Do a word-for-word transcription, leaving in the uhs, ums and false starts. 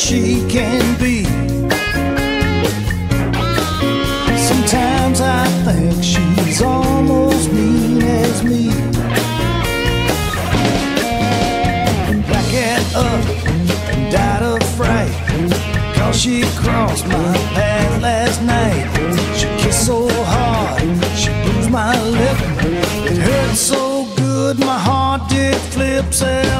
she can be. Sometimes I think she's almost mean as me. I get up and died of fright, cause she crossed my path last night. She kissed so hard, she bruised my lip. It hurt so good, my heart did flip. Said